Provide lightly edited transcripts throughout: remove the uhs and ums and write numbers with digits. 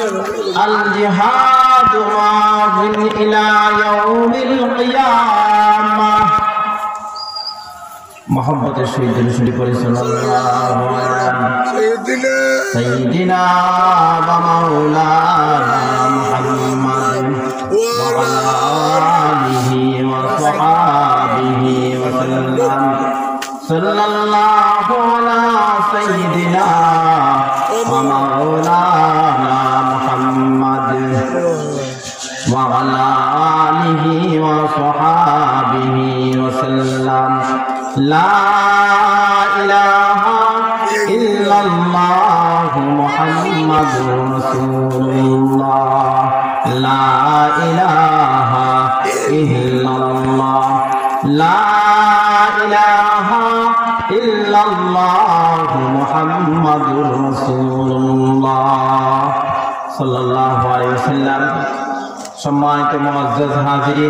الجهاد ماض إلى يوم القيامة محبة الشهيد رسول صلى الله عليه سيدنا ومولانا محمد وعلى آله وصحابه وسلم صلى الله على سيدنا ومولانا محمد وعلى آله وصحابه وسلم لا إله إلا الله محمد رسول الله لا إله إلا الله لا إله إلا الله محمد رسول الله صلى الله عليه وسلم সম্মানিত মুআজ্জাজ হাজিরিন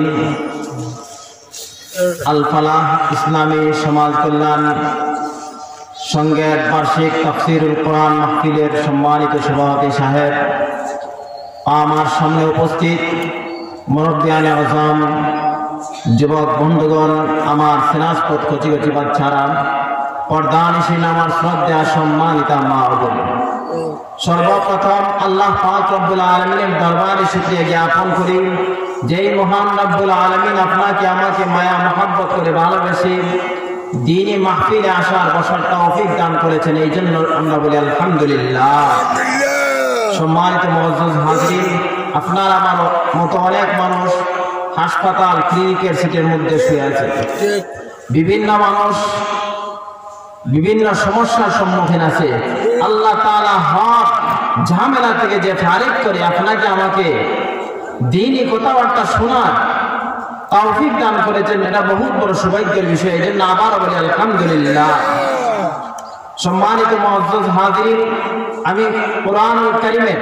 আল ফালাহ ইসলামী সমাজ কল্যাণ সংঘের বার্ষিক তাফসীরুল কোরআন মাহফিলের সম্মানিত সভাপতি সাহেব, আমার সামনে উপস্থিত মুরব্বিয়ানে আযম, যুবক বন্ধুগণ, আমার সেনাজপথ কচি কচি বাচ্চারা, পর্দানিশীন আমার শ্রদ্ধা সম্মানিতা মা ও বোন, সর্বপ্রথম আল্লাহ পাক রব্বুল আলামিনের দরবারে শুকরিয়া জ্ঞাপন করি, যেই মহান রব্বুল আলামিন আপনাকে আমাকে মায়া মহব্বত করে ভালোবেসে দ্বীনি মাহফিলে আসার বসার তৌফিক দান করেছেন। এই জন্য আমরা বলি আলহামদুলিল্লাহ। সম্মানিত মুআজ্জাজ হাজিরিন, আপনার আমার মতো অনেক মানুষ হাসপাতাল ক্লিনিকের সিটের মধ্যে শুয়ে আছে। বিভিন্ন মানুষ বিভিন্ন সমস্যার সম্মুখীন আছে। আল্লাহ তাআলা হক ঝামেলা থেকে যে ফারিক করে আপনাকে আমাকে দ্বীনি কথাবার্তা শোনার তৌফিক দান করেছেন, এটা বহুত বড় সৌভাগ্যের বিষয়। এই জন্য আবারও বলি আলহামদুলিল্লাহ। সম্মানিত মুআজ্জাজ হাজিরিন, আমি কোরআনুল কারীমের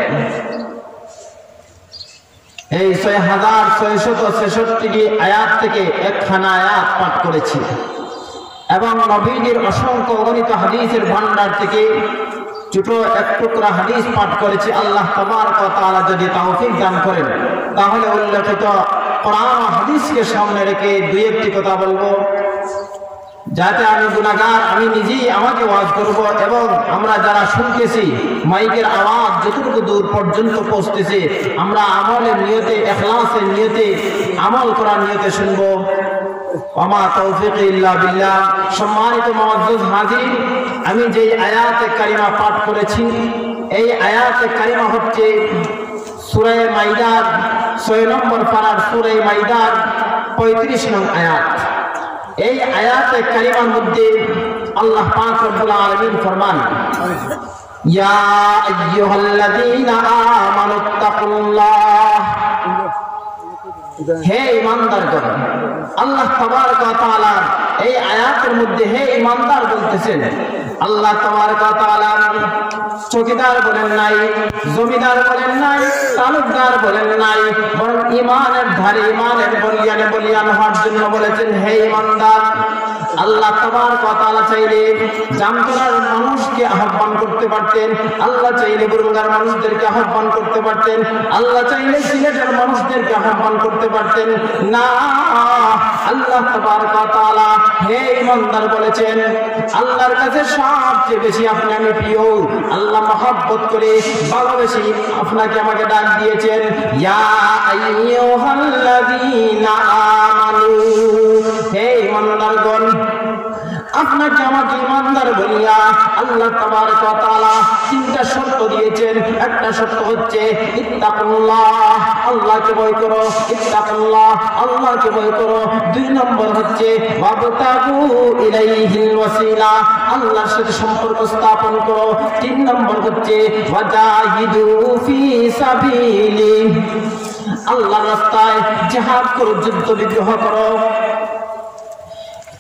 এই ৬৬৬৬টি আয়াত থেকে একখানা আয়াত পাঠ করেছি এবং নবীজির অসংখ্য অগণিত হাদিসের ভান্ডার থেকে ছোট এক টুকরা হাদিস পাঠ করেছি। আল্লাহ তাবারক ওয়া তাআলা যদি তৌফিক দান করেন তাহলে উল্লেখিত কোরআন ও হাদিসকে সামনে রেখে দুই একটি কথা বলবো, যাতে আমি গুনাহগার, আমি নিজেই আমাকে ওয়াজ করব এবং আমরা যারা শুনতেছি মাইকের আওয়াজ যতটুকু দূর পর্যন্ত পৌঁছতেছে আমরা আমলের নিয়তে, ইখলাসের নিয়তে, আমল করার নিয়তে শুনবো। ওমা তৌফিক ইল্লা বিল্লাহ। সম্মানিত মুআজ্জাজ হাজিরিন, আমি যেই আয়াতে কারিমা পাঠ করেছি এই আয়াতে কারিমা হচ্ছে সূরা মাইদার ৬ নম্বর পারার সূরা মাইদার ৩৫ নং আয়াত। এই আয়াতে কারিমার মধ্যে আল্লাহ পাক রব্বুল আলামিন ফরমান, ইয়া আইয়ুহাল্লাযীনা আমানুত্তাকুল্লাহ, হে ঈমানদারগণ। আল্লাহ তাবারক ওয়া তাআলা এই আয়াতের মধ্যে হে ঈমানদার বলতেছেন। আল্লাহ তাবারক ওয়া তাআলা চৌকিদার বলেন নাই, জমিদার বলেন নাই, তালুকদার বলেন নাই, বরং ঈমানের ধারে, ঈমানের বলিয়ানে বলিয়ান হওয়ার জন্য বলেছেন হে ঈমানদার। আল্লাহ তাবারক ওয়া তাআলা চাইলে জামতলার মানুষকে আহ্বান করতে পারতেন, আল্লাহ চাইলে বুরুঙ্গার মানুষদেরকে আহ্বান করতে পারতেন, আল্লাহ চাইলে সিলেটের মানুষদেরকে আহ্বান করতে পারতেন না। আল্লাহ তাবারক ওয়া তাআলা হে ঈমানদার বলেছেন। আল্লাহর কাছে সবচেয়ে বেশি আপনি আমি প্রিয়, আল্লাহ মহব্বত করে ভালোবেসে আপনাকে আমাকে ডাক দিয়েছেন, ইয়া আইয়ুহাল্লাযীনা আমানু, হে ঈমানদারগণ। আপনাকে আমাকে ঈমানদার বলিয়া আল্লাহ তাবারক ওয়া তাআলা তিনটা শর্ত দিয়েছেন। একটা শর্ত হচ্ছে ইত্তাকুল্লাহ, আল্লাহকে ভয় করো, ইত্তাকুল্লাহ, আল্লাহকে ভয় করো। ২ নম্বর হচ্ছে ওয়াবতাগু ইলাইহিল ওয়াসিলা, আল্লাহর সাথে সম্পর্ক স্থাপন করো। ৩ নম্বর হচ্ছে ওয়াজাহিদু ফি সাবিলি, আল্লাহর রাস্তায় জিহাদ করো, যুদ্ধ বিগ্রহ করো।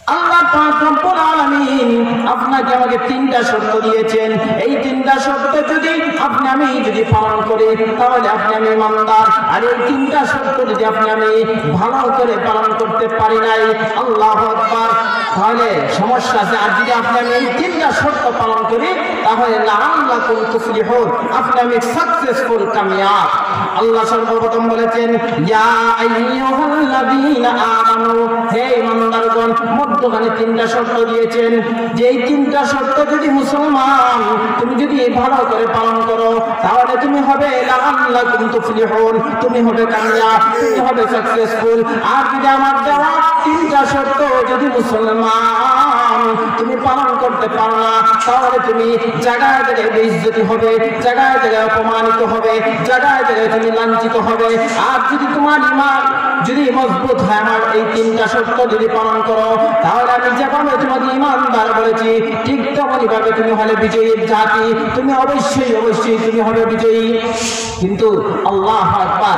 আল্লাহ পাক রব্বুল আলামিন আপনাকে আমাকে তিনটা শর্ত দিয়েছেন। এই তিনটা শর্ত যদি আমি যদি পালন করি তাহলে আমি ইমানদার। আর এই তিনটা শর্ত যদি আমি ভালো করে পালন করতে পারি নাই, আল্লাহু আকবার, তাহলে সমস্যা আছে। আর যদি আমি এই তিনটা শর্ত পালন করি তাহলে লাআল্লাকুম তুফলিহুন, আমি সাকসেসফুল, কামিয়াব। আল্লাহ সর্বপ্রথম বলেছেন ইয়া আইয়ুহাল্লাযীনা আমানু, হে ইমানদারগণ, মধ্যখানে তিনটা শর্ত দিয়েছেন যে এই তিনটা শর্ত যদি মুসলমান তুমি যদি ভালো করে পালন করো তাহলে তুমি হবে লাআল্লাকুম তুফলিহুন, তুমি হবে কামিয়াব, তুমি হবে সাকসেসফুল। আর যদি আমার দেওয়া তিনটা শর্ত যদি মুসলমান তুমি পালন করতে পারো না তাহলে তুমি জায়গায় জায়গায় বেইজ্জতি হবে, জায়গায় জায়গায় অপমানিত হবে, জায়গায় জায়গায় তুমি লাঞ্ছিত হবে। আর যদি তোমার ঈমান যদি মজবুত হয়, আমার এই তিনটা শর্ত যদি পালন করো তাহলে আমি যেভাবে তোমাকে ঈমানদার বলেছি ঠিক তেমনি ভাবে তুমি হলে বিজয়ীর জাতি, তুমি অবশ্যই অবশ্যই তুমি হবে বিজয়ী। কিন্তু আল্লাহু আকবার,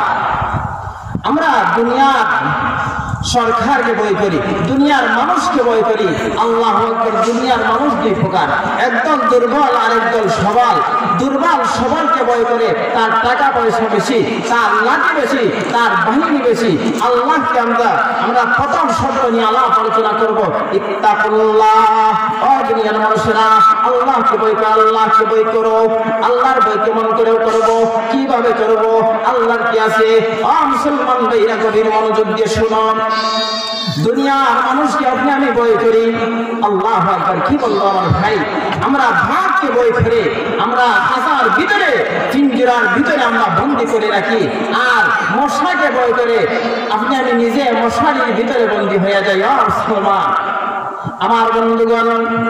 আমরা দুনিয়ার সরকারকে বই করি, দুনিয়ার মানুষকে বই করি। আল্লাহু আকবার, দুনিয়ার মানুষ দুই প্রকার, একদল দুর্বল আর একদল সবল। দুর্বল সবলকে বই করে, তার টাকা পয়সা বেশি, তার লাঠি বেশি, তার বাহিনী বেশি। আল্লাহকে আমরা প্রথম শর্ত নিয়ে আলাপ আলোচনা করবো, ইত্তাকুল্লাহ। ও দুনিয়ার মানুষেরা, আল্লাহকে বই করো, আল্লাহকে বই করো। আল্লাহর বই কেমন করে করবো, কিভাবে করবো, আল্লাহর কি আছে? ও মুসলমান ভাইরা, গভীর মনোযোগ দিয়ে শুনো। দুনিয়ার মানুষকে আমি বই করি, আল্লাহু আকবার, কি বলবো আমার ভাই, আমরা ভাগকে বই করে, আমরা খাঁচার ভিতরে, পিঞ্জরার ভিতরে আমরা বন্দি করে রাখি। আর মশাকে বই করে আমি নিজে মশারির ভিতরে বন্দি হয়ে যাই। মুসলমান আমার বন্ধুগণ,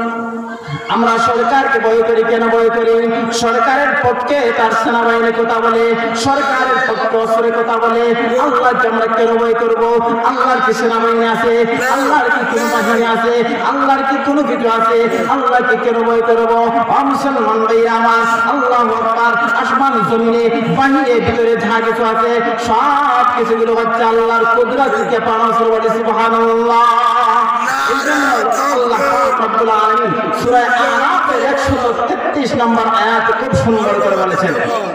আমরা সরকারকে বই করি। কেন বই করি? সরকারের পক্ষে তার সেনাবাহিনী কথা বলে, সরকারের পক্ষে অস্ত্রের কথা বলে। আল্লাহকে আমরা কেন বই করবো? আল্লাহর কি সেনাবাহিনী আছে? আল্লাহর কি কোন বাহিনী আছে? আল্লাহর কি কোনো কিছু আছে? আল্লাহকে কেন বই করবো? মুসলমান ভাইরা আমার, আল্লাহু আকবার, আসমান জমিনে বাহিরে ভিতরে যা কিছু আছে সব কিছুগুলো হচ্ছে আল্লাহর কুদরত থেকে পাওয়া। সুবহানাল্লাহ। আল্লাহ রাব্বুল আলামিন সূরা আরাফের 133 নম্বর আয়াতে খুব সুন্দর করে বলেছেন,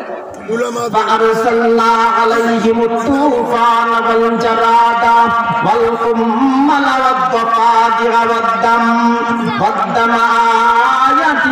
فأرسلنا عليهم الطوفان والجراد والقمل والضفادع والدم آيات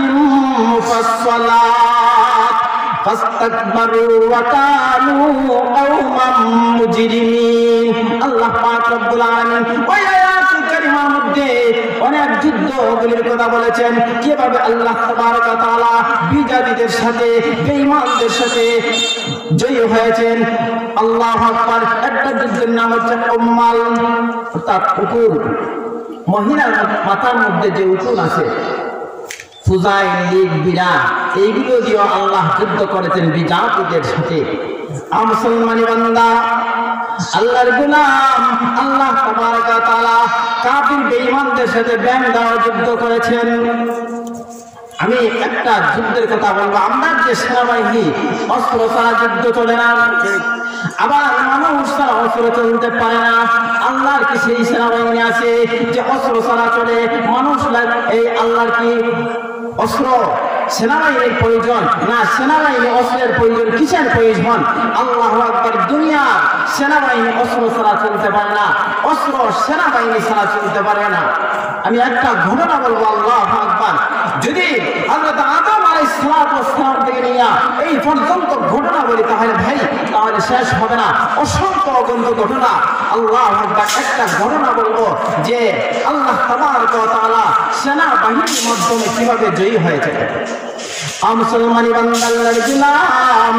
مفصلات فاستكبروا وكانوا قوما مجرمين। আল্লাহ পাক রব্বুল আলামিন ওই আয়াতুল কারিমার মধ্যে অনেক যুদ্ধগুলির কথা বলেছেন, কিভাবে আল্লাহ তাবারক ওয়া তাআলা বিজাতিদের সাথে, বেঈমানদের সাথে জয়ী হয়েছেন। আল্লাহু আকবার। একটা যুদ্ধের নাম হচ্ছে উম্মাল, অর্থাৎ উকুল, মহিলার মাথার মধ্যে যে উকুল আছে, ফুজাইল, লিগ, বিরা, এইগুলো দিয়ে আল্লাহ যুদ্ধ করেছেন বিজাতিদের সাথে। মুসলমানি বান্দা, আল্লাহর গোলাম, আল্লাহ তাবারক ওয়া তাআলা কাফির বেঈমানদের সাথে ব্যাংদাও যুদ্ধ করেছেন। আমি একটা যুদ্ধের কথা বলবো। আমরা যে সেনাবাহিনী অস্ত্র ছাড়া যুদ্ধ চলে না, আবার মানুষ ছাড়া অস্ত্র চলতে পারে না। আল্লাহর কি সেই সেনাবাহিনী আছে যে অস্ত্র ছাড়া চলে? মানুষ এই আল্লাহর কি অস্ত্র সেনাবাহিনীর প্রয়োজন না? সেনাবাহিনী অস্ত্রের প্রয়োজন, কিসের প্রয়োজন? আল্লাহু আকবার। দুনিয়া সেনাবাহিনী অস্ত্র ছাড়া চলতে পারে না, অস্ত্র সেনাবাহিনী ছাড়া চলতে পারে না। আমি একটা ঘটনা বলবো, আল্লাহু আকবার। যদি হযরত আদম আলাইহিস সালাম থেকে নিয়ে এই পর্যন্ত ঘটনা বলি তাহলে শেষ হবে না, অসংখ্য অগণিত ঘটনা। আল্লাহু আকবার। একটা ঘটনা বলবো যে আল্লাহ তাবারক ওয়া তাআলা সেনাবাহিনীর মাধ্যমে কিভাবে জয়ী হয়েছে। মুসলমানি বান্দার গোলাম,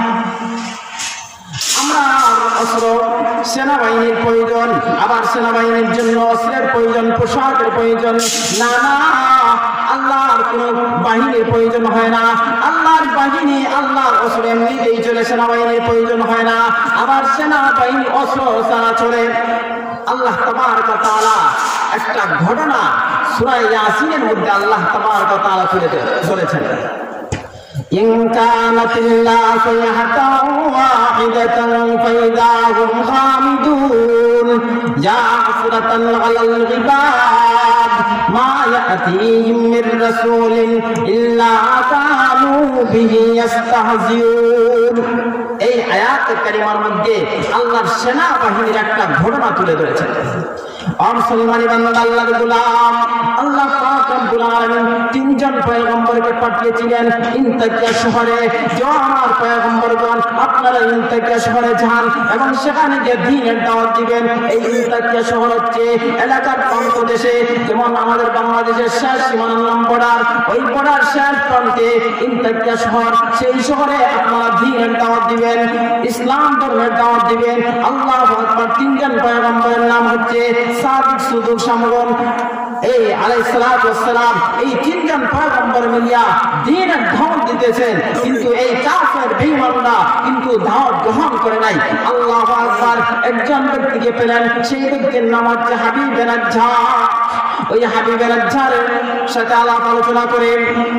আমরা অস্ত্র সেনাবাহিনীর প্রয়োজন, আবার সেনাবাহিনীর জন্য অস্ত্রের প্রয়োজন, পোশাকের প্রয়োজন। না না, আল্লাহর কোন বাহিনীর প্রয়োজন হয় না। আল্লাহর বাহিনী, আল্লাহর অস্ত্র এমনিতেই চলে, সেনাবাহিনীর প্রয়োজন হয় না। আবার সেনাবাহিনী অস্ত্র ছাড়া চলে। আল্লাহ তাবারক ওয়া তাআলা একটা ঘটনা সূরা ইয়াসিনের মধ্যে আল্লাহ তাবারক ওয়া তাআলা বলেছেন, إن كانت إلا صيحة واحدة فإذا هم خامدون يا حسرة على العباد মা ইয়াতিহিম মির রাসূলিন ইল্লা কানু বিহি ইস্তাহজিউন। এই আয়াত কারিমার মধ্যে আল্লাহর সেনাবাহিনীর একটা ঘটনা তুলে ধরেছেন। মুসলমানি বান্দা আল্লাহর গোলাম, আল্লাহ পাক রব্বুল আলামিন তিনজন পয়গম্বরকে পাঠিয়েছিলেন ইনতাকিয়া শহরে। যে আমার পয়গম্বরগণ আপনারা ইনতাকিয়া শহরে যান এবং সেখানে গিয়ে দ্বীনের দাওয়াত দিবেন। এই ইনতাকিয়া শহর হচ্ছে এলাকার প্রান্ত দেশে, যেমন আমাদের বাংলাদেশের শেষ সীমানার নাম বর্ডার, ওই বর্ডার শেষ প্রান্তে ইনতাকিয়া শহর। সেই শহরে আপনারা দ্বীনের দাওয়াত দিবেন, ইসলাম ধর্মের দাওয়াত দিবেন। আল্লাহু আকবার। তিনজন পয়গম্বরের নাম হচ্ছে সাদিক, সুদুক, শামগুন। এই আলাইহিস সালাতু ওয়াস সালাম এই তিনজন পয়গম্বর মিলিয়া দ্বীনের দাওয়াত দিতেছেন, কিন্তু এই কাফের বেঈমানরা কিন্তু দাওয়াত গ্রহণ করে নাই। আল্লাহু আকবার। একজন ব্যক্তিকে পেলেন, সেই ব্যক্তির নাম হচ্ছে হাবিব বিন নাজ্জার। ওই হাবিব বিন নাজ্জারের সাথে আলাপ আলোচনা করে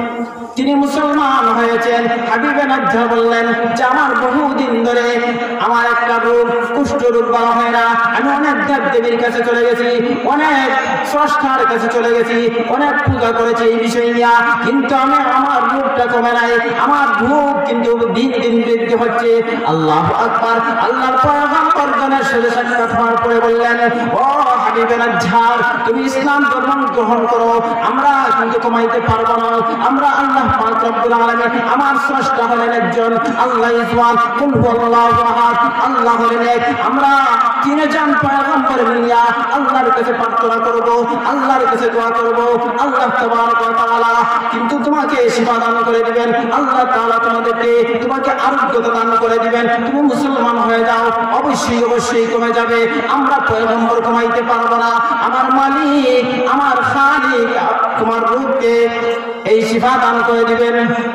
তিনি মুসলমান হয়েছেন। হাবিব বিন নাজ্জার বললেন যে আমার বহুদিন ধরে আমার একটা রোগ, কুষ্ঠ রোগ বলা হয় না, আমি অনেক দেব দেবীর কাছে চলে গেছি, অনেক স্রষ্টার কাছে চলে গেছি, অনেক পূজা করেছি এই বিষয় নিয়ে, কিন্তু আমার রোগটা কমে নাই, আমার ভোগ কিন্তু দিন দিন বৃদ্ধি হচ্ছে। আল্লাহু আকবার। আল্লাহর পয়গম্বর গণের সাথে সাক্ষাৎ হওয়ার পরে বললেন, ও হাবিব বিন নাজ্জার, তুমি ইসলাম ধর্ম গ্রহণ করো, আমরা কিন্তু কমাইতে পারবো না। আমরা আল্লাহ পাক রব্বুল আলামিন, আমার স্রষ্টা হলেন একজন, আল্লাহ ইসওয়ান, কুল হুয়াল্লাহু আহাদ, আল্লাহ হলেন এক। আমরা তিনজন পয়গম্বর মিলিয়া আল্লাহর কাছে প্রার্থনা করব, আল্লাহর কাছে দোয়া করব, আল্লাহ তাবারক ওয়া তাআলা কিন্তু তোমাকে শিফা দান করে দিবেন, আল্লাহ তাআলা তোমাকে আরোগ্যতা দান করে দিবেন, তুমি মুসলমান হয়ে যাও, অবশ্যই অবশ্যই কমে যাবে। আমরা পয়গম্বর কমাইতে পারবো না, আমার মালিক, আমার খালিক তোমার রূপকে এই শিফা দান করে দিবেন।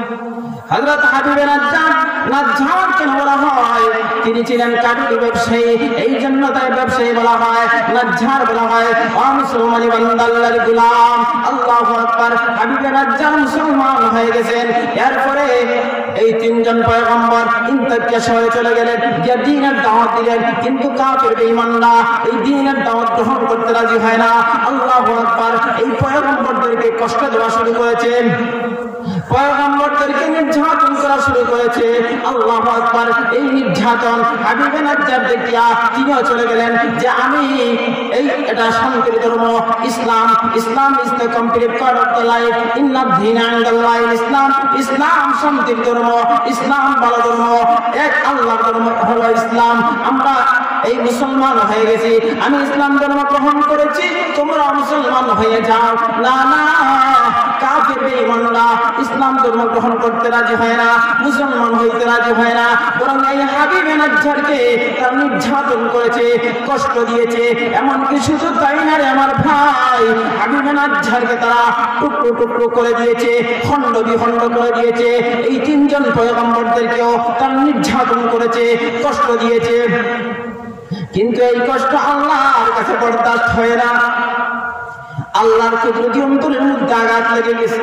হযরত হাবিব বিন নাজ্জার কেন বলা হয়? তিনি ছিলেন কাঠি ব্যবসায়ী, এই জন্য তাই ব্যবসায়ী বলা হয়, নাজ্জার বলা হয়। ও মুসলমানি বান্দা আল্লাহর গোলাম, আল্লাহু আকবার। হাবিব বিন নাজ্জার মুসলমান হয়ে গেছেন। এরপরে এই তিনজন পয়গম্বর ইনতাকিয়া শহরে চলে গেলেন, যে দ্বীনের দাওয়াত দিলেন, কিন্তু কাফের বেঈমানরা এই দ্বীনের দাওয়াত গ্রহণ করতে রাজি হয় না। আল্লাহু আকবার। এই পয়গম্বরদেরকে কষ্ট দেওয়া শুরু করেছেন, পয়গম্বরদেরকে নির্যাতন করা শুরু করেছে। আল্লাহু আকবার। এই নির্যাতন হাবিব বিন নাজ্জার দেখিয়া তিনিও চলে গেলেন যে আমি এটা শান্তির ধর্ম, ইসলাম, Islam is the complete part of the life, ইন্নাদ দীনা ইনদাল্লাহিল ইসলাম, ইসলাম শান্তির ধর্ম, ইসলাম ভালো ধর্ম, এক আল্লাহর ধর্ম হলো ইসলাম। আমরা এই মুসলমান হয়ে গেছি, আমি ইসলাম ধর্ম গ্রহণ করেছি, তোমরা মুসলমান হয়ে যাও। না না, কাফের বেঈমানরা ইসলাম ধর্ম গ্রহণ করতে রাজি হয় না, মুসলমান হইতে রাজি হয় না, বরং এই হাবিব বিন নাজ্জারকে তারা নির্যাতন করেছে, কষ্ট দিয়েছে। এমনকি শুধু তাই না রে আমার ভাই, হাবিব বিন নাজ্জারকে তারা টুকরো টুকরো করে দিয়েছে, খণ্ড বিখণ্ড করে দিয়েছে। এই তিনজন পয়গম্বরদেরকেও তারা নির্যাতন করেছে, কষ্ট দিয়েছে, কিন্তু এই কষ্ট আল্লাহর কাছে বরদাস্ত হয় না। আল্লাহর কুদরতি অন্তরের মধ্যে আঘাত লেগে গেছে।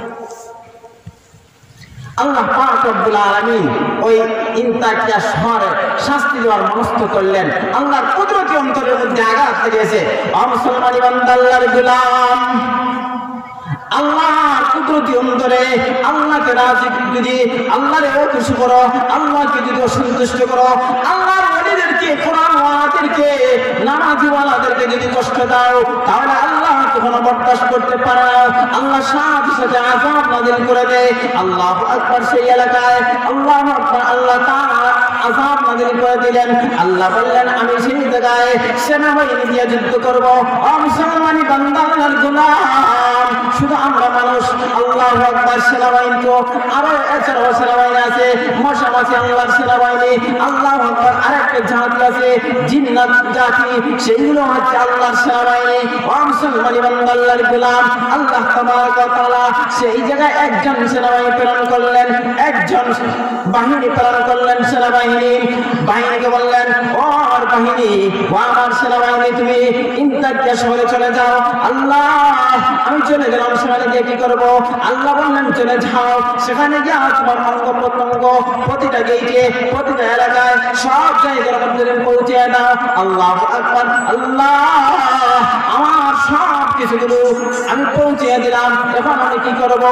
আল্লাহ পাক রব্বুল আলামিন ওই ইনতাকিয়া শহরে শাস্তি দেওয়ার মনস্থ করলেন। আল্লাহর কুদরতি অন্তরের মধ্যে আঘাত লেগেছে। মুসলমানি বান্দা আল্লাহর গোলাম, আল্লাহর কুদরতি অন্তরে আল্লাহকে রাজি যদি, আল্লাহরে খুশি করো, আল্লাহকে যদি অসন্তুষ্ট করো, আল্লাহর ওলিদেরকে, কোরআন ওয়ালাদেরকে, নামাজি ওয়ালাদেরকে যদি কষ্ট দাও, তাহলে আল্লাহ কখনো বরদাস্ত করতে পারে না। আল্লাহ সাথে সাথে আযাব নাযিল করে দেয়। আল্লাহু আকবার। সেই এলাকায় আল্লাহু আকবার, আল্লাহ তাআলা আযাব নাযিল করে দিলেন। আল্লাহ বললেন আমি সেই জায়গায় সেনাবাহিনী দিয়ে যুদ্ধ করব। মুসলমানি বান্দা আল্লাহর গোলাম, শুধু আমরা মানুষ, আল্লাহু আকবার। সেনাবাহিনী তো আরো এছাড়াও সেনাবাহিনী আছে, মশামাছি আল্লাহর সেনাবাহিনী, আল্লাহু আকবার। আরেকটা জাতি আছে জিন্নাত জাতি, সেইগুলো হচ্ছে আল্লাহর সেনাবাহিনী। মুসলমানি বান্দা আল্লাহর গোলাম, আল্লাহ তাবারক ওয়া তাআলা সেই জায়গায় একজন সেনাবাহিনী প্রেরণ করলেন, একজন বাহিনী প্রেরণ করলেন। সেনাবাহিনী বাহিনীকে বললেন, ও আমার বাহিনী, ও আমার সেনাবাহিনী, তুমি ইনতাকিয়া শহরে চলে যাও। আল্লাহ, আমি চলে গেলাম, সেখানে গিয়ে কি করবো? আল্লাহ বললেন চলে যাও, সেখানে গিয়ে তোমার অঙ্গ প্রত্যঙ্গ প্রতিটা গেইটে, প্রতিটা এলাকায়, সব জায়গার মধ্যে পৌঁছে দাও। আল্লাহু আকবার। আল্লাহ আমার আমার সব কিছুগুলো আমি পৌঁছে দিলাম, এখন আমি কি করব?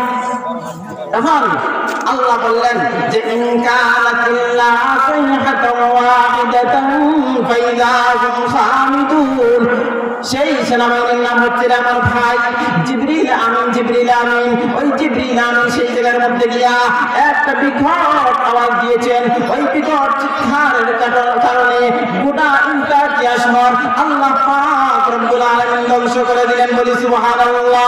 এখন আল্লাহ বললেন যে ইন কানাত ইল্লা সাইহাতান ওয়াহিদাতান ফাইযা হুম খামিদুন। সেই সেনাবাহিনীর নাম হচ্ছে আমার ভাই জিবরিল আমিন। জিবরিল আমিন, ওই জিবরিল আমিন সেই জায়গার মধ্যে গিয়া একটা বিকট আওয়াজ দিয়েছেন। ওই বিকট চিৎকারের কারণে গোটা ইন্টারজিয়া শহর আল্লাহ পাক রব্বুল আলামিন ধ্বংস করে দিলেন। বলি সুবহানাল্লাহ।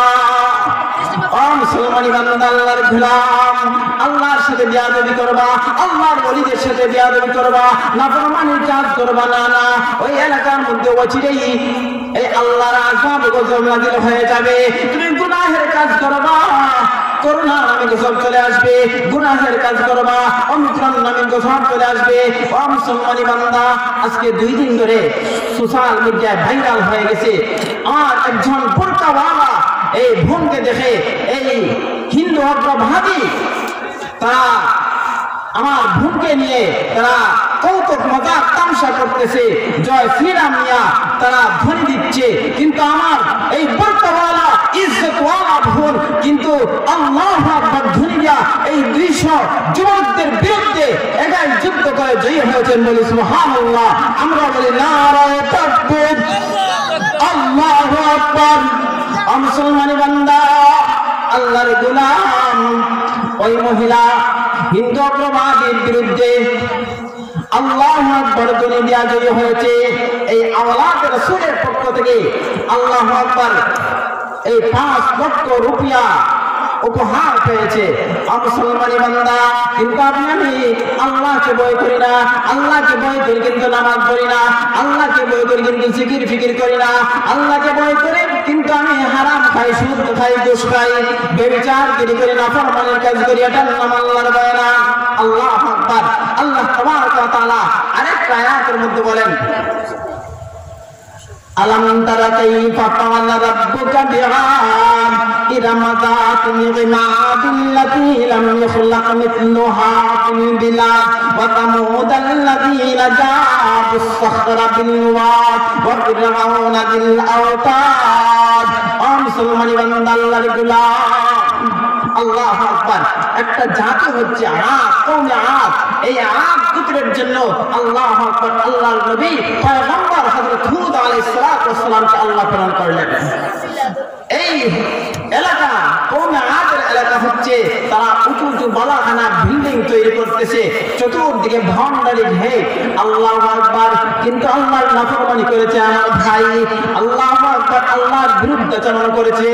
মুসলমানি বান্দা, আল্লাহর গোলাম, আল্লাহর সাথে বিয়াদবি করবা, আল্লাহর ওলিদের সাথে বিয়াদবি করবা, নাফরমানির কাজ করবা না, না ওই এলাকার মধ্যে অচিরেই এই আল্লাহর আযাব গজব নাযিল হয়ে যাবে। তুমি গুনাহের কাজ করবা, করোনা নামে গজব চলে আসবে। গুনাহের কাজ করবা, অমিক্রণ নামে গজব চলে আসবে। ও মুসলমানি বান্দা, আজকে 2 দিন ধরে সোশ্যাল মিডিয়ায় ভাইরাল হয়ে গেছে আর একজন বোরকাওয়ালা এই বোনকে দেখে এই হিন্দু অগ্রভাগী তারা আমার বোনকে নিয়ে তারা কৌতুক মজাক তামাশা করতেছে, জয় শ্রীরাম মিয়া তারা ধ্বনি দিচ্ছে। কিন্তু আমার এই বোরকাওয়ালা ইজ্জতওয়ালা বোন কিন্তু আল্লাহু আকবার ধ্বনি দিয়া এই 200 যুবকদের বিরুদ্ধে একাই যুদ্ধ করে জয়ী হয়েছেন। বলি সুবহানাল্লাহ। আমরা বলি নারায়ে তাকবীর, আল্লাহু আকবার। মুসলমানি বান্দা, আল্লাহর গোলাম, ওই মহিলা হিন্দু অগ্রবাদীর বিরুদ্ধে আল্লাহু আকবার ধ্বনি দিয়া জয়ী হয়েছে। এই আওলাদে রাসূলের পক্ষ থেকে আল্লাহু আকবার এই 5 লক্ষ রুপিয়া উপহার পেয়েছে। মুসলমানি বান্দা, কিন্তু আমি আল্লাহকে ভয় করি না, আল্লাহকে ভয় করি কিন্তু নামাজ পড়ি না, আল্লাহকে ভয় করি কিন্তু জিকির ফিকির করি না, আল্লাহকে ভয় করে কিন্তু আমি হারাম খাই, সুদ খাই, ঘুষ খাই, ব্যভিচার করি না, ফরমানের কাজ করি। এটার নাম আল্লাহর ভয় না। আল্লাহু আকবার। আল্লাহ তাবারক ওয়া তাআলা আরেকটা আয়াতের মধ্যে বলেন, আলাম তারা কাইফা ফাআলা রাব্বুকা বিআদ ইরাম যাতিল ইমাদিল্লাতী লাম ইখলাক মিথলুহা ফিল বিলাদ ওয়া তামুদাল্লাযীনা জাবুস সাখরা বিল ওয়াদ ওয়া ফিরআউনা বিল আওতাদ। মুসলমানি বান্দা, আল্লাহর গোলাম, আল্লাহু আকবার। একটা জাতি হচ্ছে আদ, কওমে আদ। এই আদ গোত্রের জন্য আল্লাহু আকবার আল্লাহর নবী পয়গম্বর হযরত হুদ আলাইহিস সালাতু ওয়াস সালামকে আল্লাহ প্রেরণ করলেন। এই এলাকা কওমে আদের এলাকা হচ্ছে তারা উঁচু উঁচু বালাখানা বিল্ডিং তৈরি করতেছে, চতুর্দিকে ভান্ডারি ঢেক। আল্লাহু আকবার। কিন্তু আল্লাহর নাফরমানি করেছে আমার ভাই, আল্লাহু আকবার আল্লাহর বিরুদ্ধাচরণ করেছে,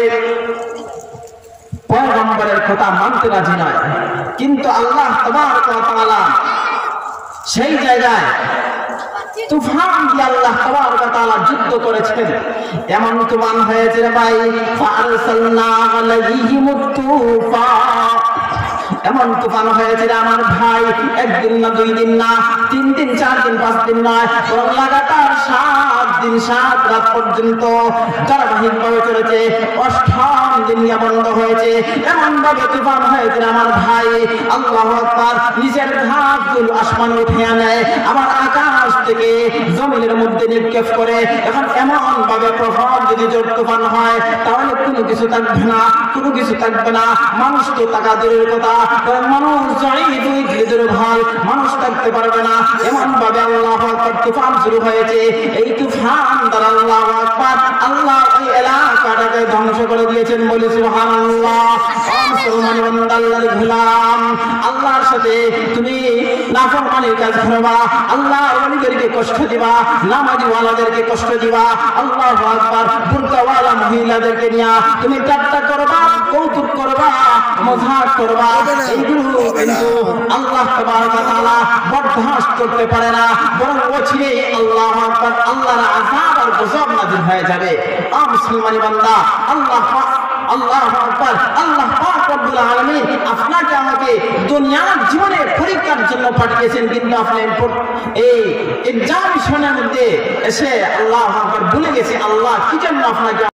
পয়গম্বরের কথা মানতে রাজি নয়। কিন্তু আল্লাহ তাবারক ওয়া তাআলা সেই জায়গায় তুফান দিয়ে আল্লাহ তাবারক ওয়া তাআলা যুদ্ধ করেছেন। এমন তুফান হয়েছে রে ভাই, ফারসালনা আলাইহিমুত তুফান। এমন তুফান হয়েছে আমার ভাই, 1 দিন না 2 দিন না 3 দিন 4 দিন 5 দিন নয়, বরং লাগাতার 7 দিন 7 রাত পর্যন্ত ধারাবাহিক ভাবে চলেছে। 8ম দিন বন্ধ হয়েছে। এমন ভাবে তুফান হয়েছে আমার ভাই, আল্লাহু আকবার। নিচের ধাপগুলো আসমানে উঠে আনে, আবার আকাশ থেকে জমিনের মধ্যে নিক্ষেপ করে। এখন এমন ভাবে প্রভাব যদি জোর তুফান হয় তাহলে কোনো কিছু থাকবে না, কোনো কিছু থাকবে না। মানুষ তো টাকা দূরের কথা, মানুষ দুর্বল, মানুষ থাকতে পারবে না। এমন ভাবে আল্লাহু আকবার তুফান শুরু হয়েছে। এই তুফান দ্বারা আল্লাহু আকবার আল্লাহ এই এলাকাটাকে ধ্বংস করে দিয়েছেন। বলি সুবহানাল্লাহ। মুসলমান বান্দা, আল্লাহর গোলাম, আল্লাহর সাথে তুমি নাফরমানির কাজ করবা, আল্লাহর ওলিদেরকে কষ্ট দিবা, নামাজি ওয়ালাদেরকে কষ্ট দিবা, আল্লাহু আকবার বুরকাওয়ালা মহিলাদেরকে নিয়ে তুমি ঠাট্টা করবা, কৌতুক করবা, মজাক করবা। এইগুলো কিন্তু আল্লাহ তাবারক ওয়া তাআলা বরদাস্ত করতে পারে না, বরং অচিরেই আল্লাহু আকবার আল্লাহর আযাব আর গজব নাযিল হয়ে যাবে। মুসলমানি বান্দা, আল্লাহু আকবার আল্লাহ পাক রব্বুল আলামিন আপনাকে আমাকে দুনিয়ার জীবনে পরীক্ষার জন্য পাঠিয়েছেন, কিন্তু আপনি এই এক্সামিনেশনের মধ্যে এসে আল্লাহু আকবার ভুলে গেছে আল্লাহ কি জন্য আপনাকে